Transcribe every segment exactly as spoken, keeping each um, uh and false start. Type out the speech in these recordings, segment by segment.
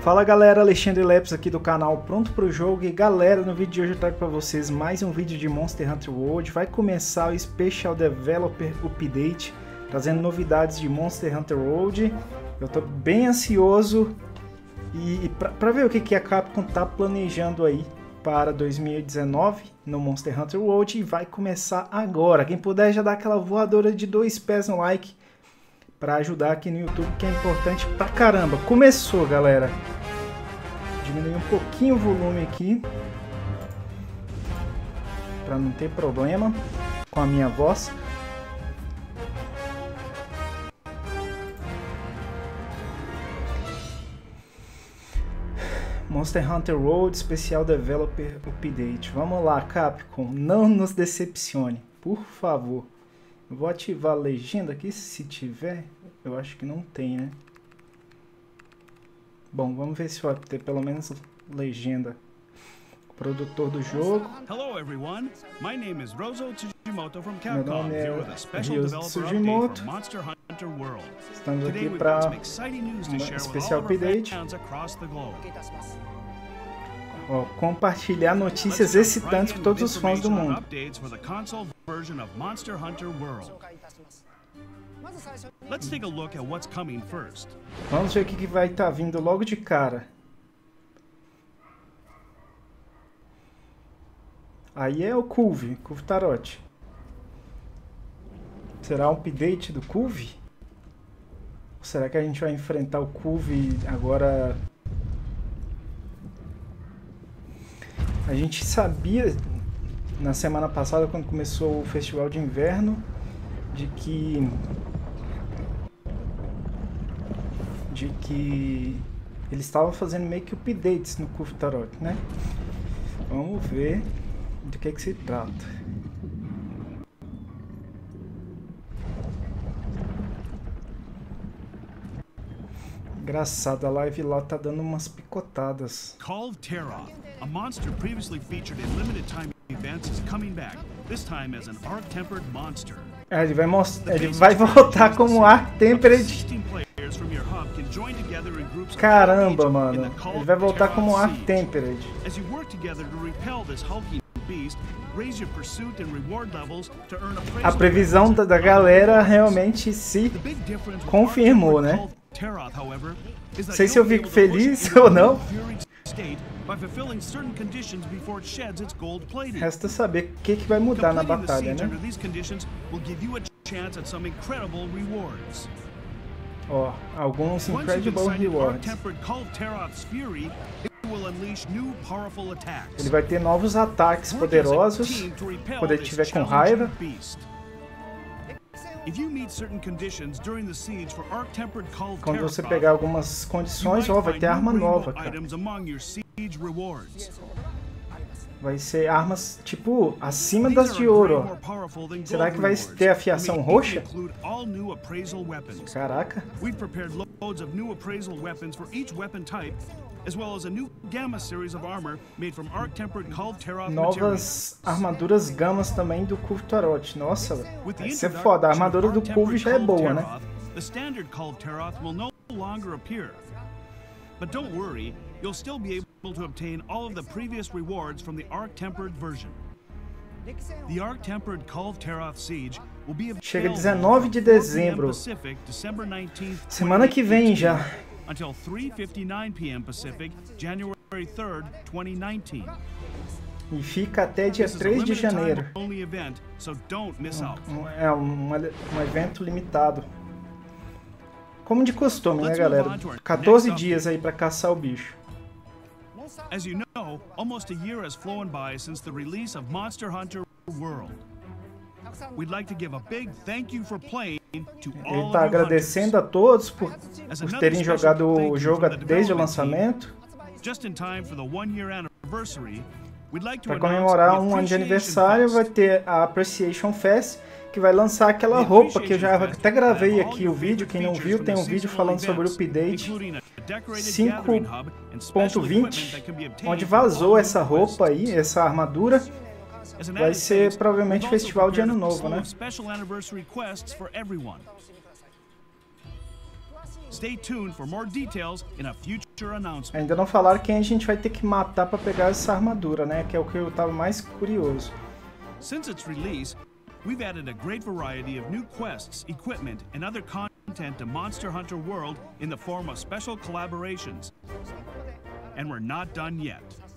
Fala galera, Alexandre Lepes aqui do canal Pronto Pro Jogo. E galera, no vídeo de hoje eu trago para vocês mais um vídeo de Monster Hunter World. Vai começar o Special Developer Update, trazendo novidades de Monster Hunter World. Eu tô bem ansioso e para ver o que, que a Capcom tá planejando aí para dois mil e dezenove no Monster Hunter World. E vai começar agora. Quem puder já dá aquela voadora de dois pés no like para ajudar aqui no YouTube, que é importante pra caramba. Começou, galera. Diminuir um pouquinho o volume aqui para não ter problema com a minha voz. Monster Hunter World Special Developer Update. Vamos lá, Capcom, não nos decepcione, por favor. Eu vou ativar a legenda aqui, se tiver. Eu acho que não tem, né? Bom, vamos ver se vai ter pelo menos legenda. Produtor do jogo. Hello everyone. My name is Rozo Tsujimoto from Meu Capcom, nome é here with a special Ryo developer Tsujimoto. update for Monster Hunter World. Estamos Today aqui we've para got some exciting news to um share with especial all of our update. fans across the globe. Ó, compartilhar notícias Let's jump excitantes right com in todos with os fãs do information on mundo. updates for the console version of Monster Hunter World. Let's take a look at what's coming first. Vamos ver o que que vai estar vindo logo de cara. Aí é o Culve, Culve Tarot. Será um update do Culve? Ou será que a gente vai enfrentar o Culve agora? A gente sabia na semana passada, quando começou o Festival de Inverno, de que de que eles estavam fazendo meio que updates no Culve Tarot, né? Vamos ver do que que se trata. Engraçado, a live lá tá dando umas picotadas. Call of Terra, a monster previously featured in limited time events, is coming back. This time as an arc-tempered monster. É, ele vai mostrar, ele vai voltar como Arc-Tempered. Caramba, mano. Ele vai voltar como Arc-Tempered. A previsão da, da galera realmente se confirmou, né? Não sei se eu fico feliz ou não. Resta saber o que, que vai mudar na batalha, né? Ó, alguns Incredible Rewards. Ele vai ter novos ataques poderosos quando ele estiver com raiva. Quando você pegar algumas condições, ó, vai ter arma nova, cara. Vai ser armas, tipo, acima das de ouro, ó. Será que vai ter a fiação roxa? Caraca. Novas armaduras gamas também do Culve Tarot. Nossa, vai ser foda. A armadura do Culve já é boa, né? But don't worry, you'll still be able to obtain all of the previous rewards from the Arc-Tempered version. The Arc-Tempered Call of Terroth Siege will be Chega dezenove de dezembro. Semana que vem já. Until three fifty-nine p m Pacific, January third, twenty nineteen. E fica até dia três de janeiro. É um, um evento limitado. Como de costume, né, galera? quatorze dias aí pra caçar o bicho. As you know, almost a year has flown by since the release of Monster Hunter World. We'd like to give a big thank you for playing to all Ele tá agradecendo a todos por, por terem jogado o jogo desde o lançamento. Just in time for the one year anniversary, we'd like to Para comemorar um ano de aniversário, vai ter a Appreciation Fest, que vai lançar aquela roupa que eu já até gravei aqui o vídeo. Quem não viu, tem um vídeo falando sobre o update cinco ponto vinte, onde vazou essa roupa aí, essa armadura. Vai ser provavelmente festival de ano novo, né? Stay tuned for more details in a future future announcements. Ainda não falaram quem a gente vai ter que matar pra pegar essa armadura, né? Que é o que eu tava mais curioso. Since its release, we've added a great variety of new quests, equipment, and other content to Monster Hunter World in the form of special collaborations. And we're not done yet.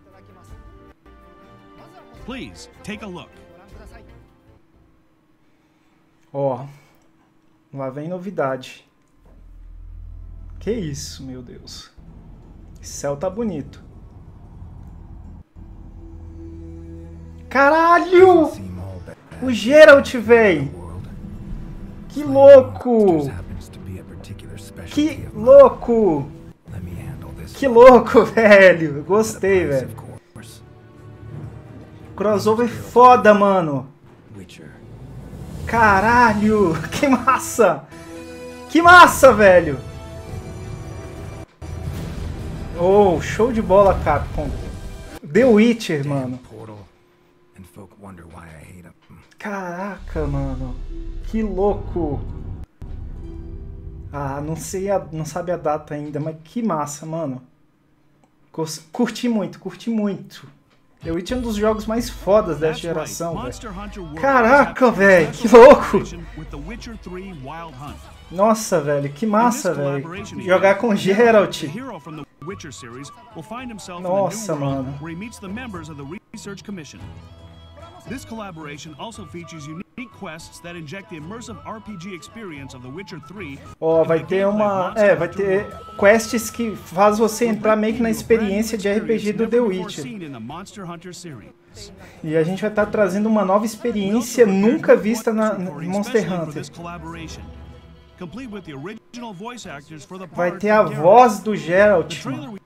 Please, take a look. Ó, lá vem novidade. Que isso, meu Deus. Esse céu tá bonito. Caralho! O Geralt, véi! Que louco! Que louco! Que louco, velho! Gostei, velho. Crossover foda, mano. Caralho! Que massa! Que massa, velho! Oh, show de bola, Capcom. The Witcher, mano. Caraca, mano. Que louco. Ah, não sei, a, não sabe a data ainda, mas que massa, mano. Curti muito, curti muito. The Witcher é um dos jogos mais fodas dessa geração, velho. Caraca, velho, que louco. Nossa, velho, que massa, velho. Jogar com Geralt. Nossa, mano. This collaboration also features unique quests that inject the immersive R P G experience of The Witcher três. Ó, vai ter uma, é, vai ter quests que faz você entrar meio que na experiência de R P G do The Witcher. E a gente vai estar trazendo uma nova experiência nunca vista na Monster Hunter. Vai ter a voz do Geralt.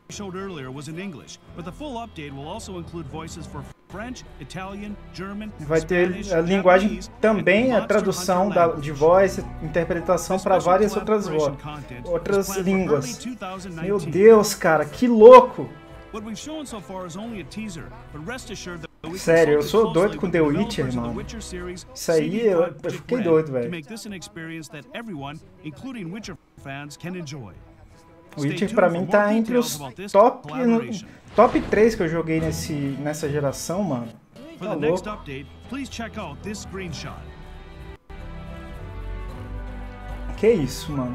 Vai ter a linguagem também, a tradução da, de voz, interpretação para várias outras vozes, outras línguas. Meu Deus, cara, que louco! Sério, eu sou doido com The Witcher, mano. Isso aí, eu, eu fiquei doido, velho. O Witcher pra mim tá entre os top, top três que eu joguei nesse, nessa geração, mano. Tá louco. Que isso, mano.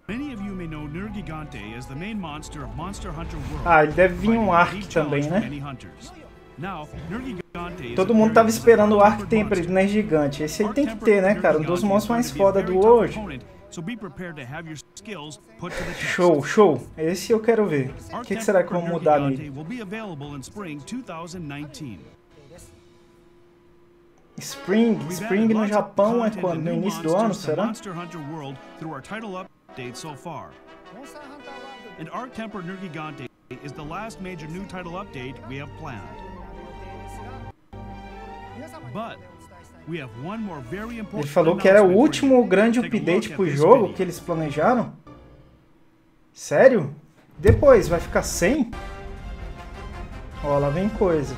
Ah, ele deve vir um Ark também, né? Todo mundo tava esperando o Ark Temper, né, gigante. Esse aí tem que ter, né, cara? Um dos monstros mais foda do World. Show, show. Esse eu quero ver. O que, que será que vão mudar nele? Spring, Spring no Japão é quando? No início do ano, será? Ele falou que era o último grande update pro jogo que eles planejaram? Sério? Depois, vai ficar sem? Ó, lá vem coisa.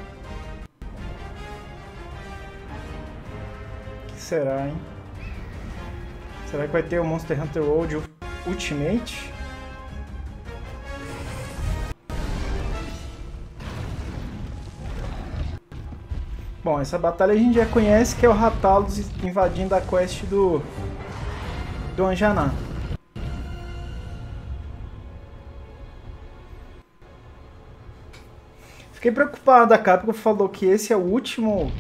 O que será, hein? Será que vai ter o Monster Hunter World Ultimate? Bom, essa batalha a gente já conhece, que é o Rathalos invadindo a quest do, do Anjanath. Fiquei preocupado, a Capcom falou que esse é o último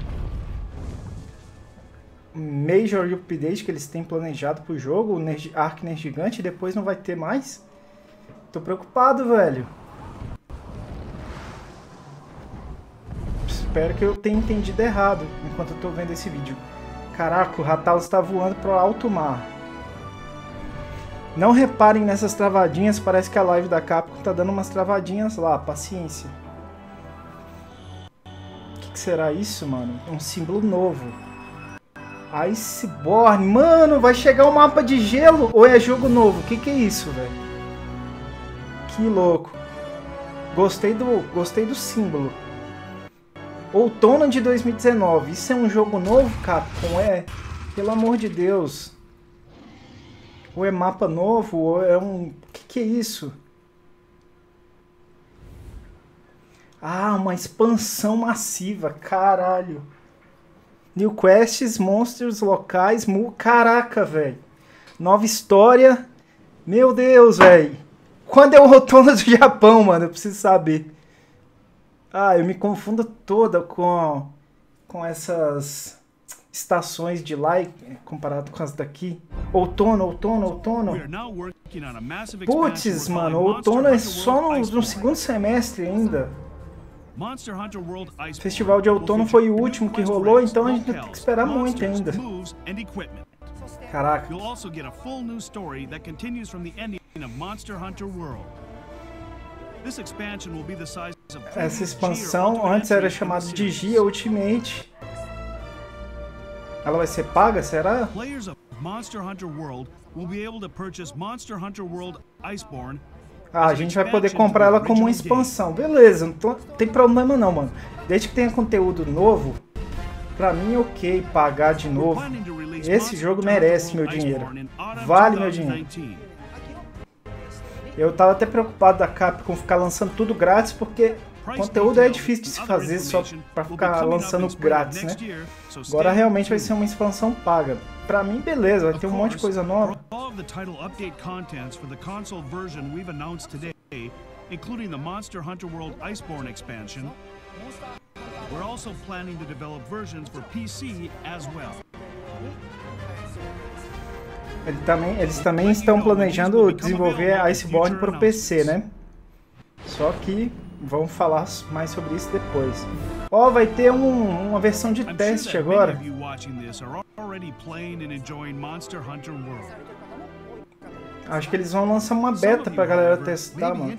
Major Update que eles têm planejado pro jogo, o Ark Gigante, e depois não vai ter mais. Tô preocupado, velho. Espero que eu tenha entendido errado enquanto eu tô vendo esse vídeo. Caraca, o Rathalos está voando pro alto mar. Não reparem nessas travadinhas, parece que a live da Capcom tá dando umas travadinhas lá, paciência. O que, que será isso, mano? É um símbolo novo. Iceborne, mano, vai chegar um mapa de gelo ou é jogo novo? O que, que é isso, velho? Que louco. Gostei do, gostei do símbolo. Outono de dois mil e dezenove. Isso é um jogo novo, Capcom? É? Pelo amor de Deus. Ou é mapa novo, ou é um... O que, que é isso? Ah, uma expansão massiva, caralho. New quests, monstros locais, mu... Caraca, velho. Nova história. Meu Deus, velho. Quando é o outono do Japão, mano? Eu preciso saber. Ah, eu me confundo toda com, com essas estações de lá comparado com as daqui. Outono, outono, outono. Putz, mano, outono é só no, no segundo semestre ainda. O Festival de Outono foi o último que rolou, então a gente tem que esperar muito ainda. Caraca. Essa expansão antes era chamada de Gia Ultimate. Ela vai ser paga, será? Ah, a gente vai poder comprar ela como uma expansão. Beleza, não tô, tem problema não, mano. Desde que tenha conteúdo novo, pra mim é ok pagar de novo. Esse jogo merece meu dinheiro. Vale meu dinheiro. Eu tava até preocupado da Capcom ficar lançando tudo grátis, porque conteúdo é difícil de se fazer só pra ficar lançando grátis, né? Agora realmente vai ser uma expansão paga. Pra mim, beleza, vai ter um monte de coisa nova. Including the Monster Hunter World Iceborne expansion, we're also planning to develop versions for P C as well. Ele também, eles também estão planejando desenvolver Iceborne para o P C, né? Só que vamos falar mais sobre isso depois. Ó, oh, vai ter um, uma versão de teste agora. Acho que eles vão lançar uma beta pra galera testar, mano.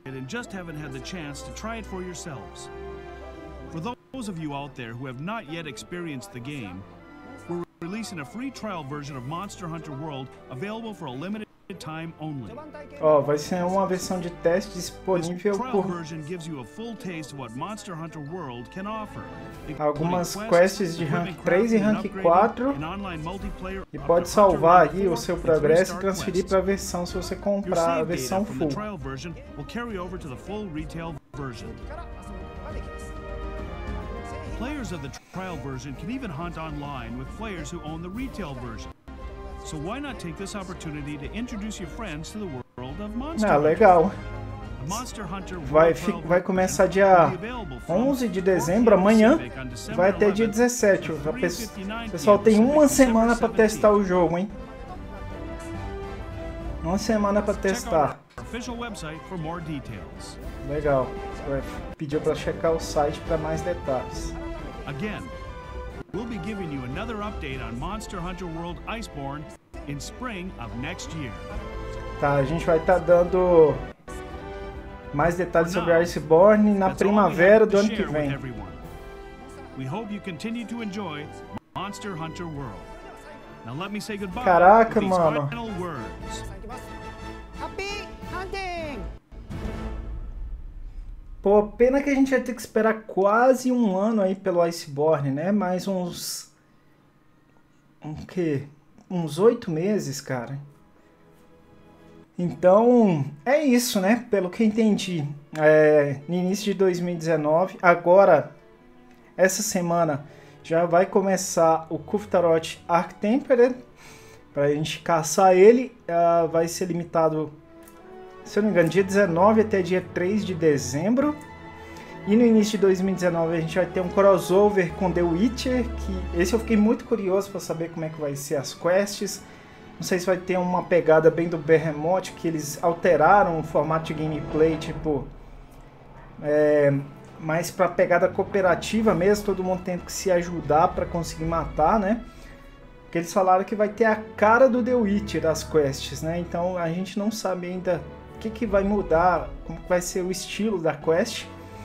For those of you out there who have not yet experienced the game, we're releasing a free trial version of Monster Hunter World available for a limited time only. Ó, oh, vai ser uma versão de teste disponível por algumas quests de rank três e rank quatro e pode salvar aí o seu progresso e transferir para a versão se você comprar a versão full. Players of the trial version can even hunt online with players who own the retail version. So why not take this opportunity to introduce your friends to the world of Monster Hunter? Ah, legal. Vai, vai começar dia onze de dezembro, amanhã, vai até dia dezessete. O pessoal tem uma semana para testar o jogo, hein? Uma semana para testar. Legal. Vai pedir para checar o site para mais detalhes. Again, we'll be giving you another update on Monster Hunter World Iceborne in spring of next year. Tá, a gente vai estar tá dando mais detalhes sobre Iceborne na primavera do ano que vem. We hope you continue to enjoy Monster Hunter World. Now let me say goodbye. Caraca, mano. Happy hunting! Pô, pena que a gente vai ter que esperar quase um ano aí pelo Iceborne, né? Mais uns... Um quê? Uns oito meses, cara. Então, é isso, né? Pelo que eu entendi. É, no início de dois mil e dezenove, agora, essa semana, já vai começar o Kuftarot Arctempered. Pra gente caçar ele, uh, vai ser limitado... Se eu não me engano, dia dezenove até dia três de dezembro. E no início de dois mil e dezenove a gente vai ter um crossover com The Witcher, que esse eu fiquei muito curioso para saber como é que vai ser as quests. Não sei se vai ter uma pegada bem do Behemoth, que eles alteraram o formato de gameplay, tipo... É, mais para pegada cooperativa mesmo, todo mundo tendo que se ajudar para conseguir matar, né? Porque eles falaram que vai ter a cara do The Witcher das quests, né? Então a gente não sabe ainda o que, que vai mudar, como que vai ser o estilo da quest.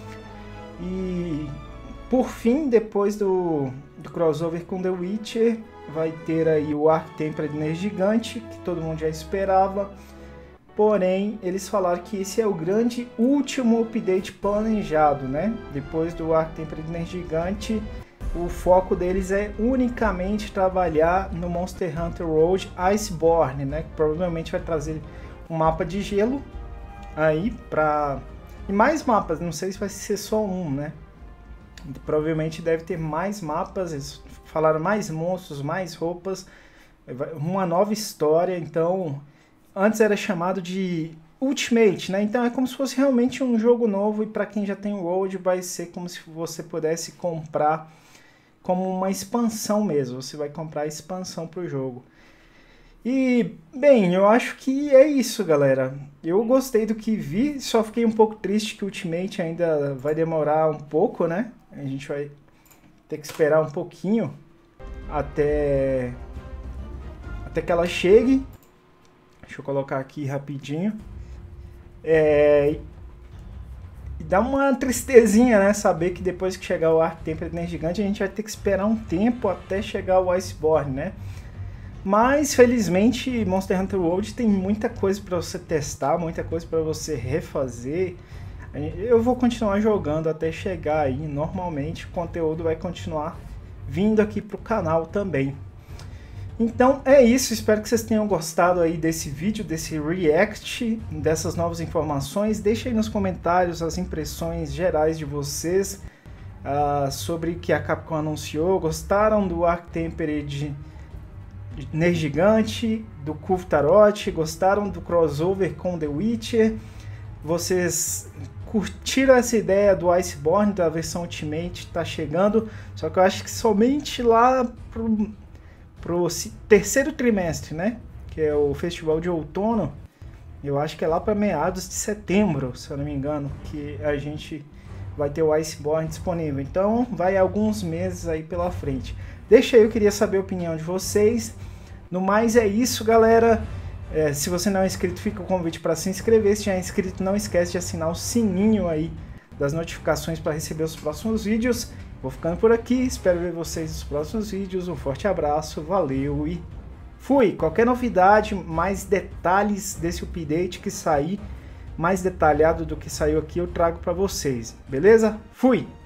E por fim, depois do, do crossover com The Witcher, vai ter aí o Arctempered Gigante, que todo mundo já esperava. Porém, eles falaram que esse é o grande último update planejado, né? Depois do Arctempered Gigante, o foco deles é unicamente trabalhar no Monster Hunter World Iceborne, né? Que provavelmente vai trazer um mapa de gelo aí para E mais mapas, não sei se vai ser só um, né? Provavelmente deve ter mais mapas, eles falaram mais monstros, mais roupas, uma nova história. Então, antes era chamado de Ultimate, né? Então é como se fosse realmente um jogo novo, e para quem já tem o World vai ser como se você pudesse comprar como uma expansão mesmo. Você vai comprar a expansão para o jogo. E, bem, eu acho que é isso, galera. Eu gostei do que vi, só fiquei um pouco triste que o Ultimate ainda vai demorar um pouco, né? A gente vai ter que esperar um pouquinho até, até que ela chegue. Deixa eu colocar aqui rapidinho. É, e dá uma tristezinha, né? Saber que depois que chegar o Arc Templar Energigante, a gente vai ter que esperar um tempo até chegar o Iceborne, né? Mas, felizmente, Monster Hunter World tem muita coisa para você testar, muita coisa para você refazer. Eu vou continuar jogando até chegar aí. Normalmente, o conteúdo vai continuar vindo aqui para o canal também. Então, é isso. Espero que vocês tenham gostado aí desse vídeo, desse react, dessas novas informações. Deixe aí nos comentários as impressões gerais de vocês uh, sobre o que a Capcom anunciou. Gostaram do Arc Tempered Energigante, do Kulve Taroth? Gostaram do crossover com The Witcher? Vocês curtiram essa ideia do Iceborne, da versão Ultimate? Tá chegando, só que eu acho que somente lá pro, pro terceiro trimestre, né? Que é o Festival de Outono. Eu acho que é lá para meados de setembro, se eu não me engano, que a gente vai ter o Iceborne disponível. Então vai alguns meses aí pela frente. Deixa aí, eu queria saber a opinião de vocês. No mais é isso, galera. É, se você não é inscrito, fica o convite para se inscrever. Se já é inscrito, não esquece de assinar o sininho aí das notificações para receber os próximos vídeos. Vou ficando por aqui, espero ver vocês nos próximos vídeos. Um forte abraço, valeu e fui! Qualquer novidade, mais detalhes desse update que sair, mais detalhado do que saiu aqui, eu trago para vocês, beleza? Fui!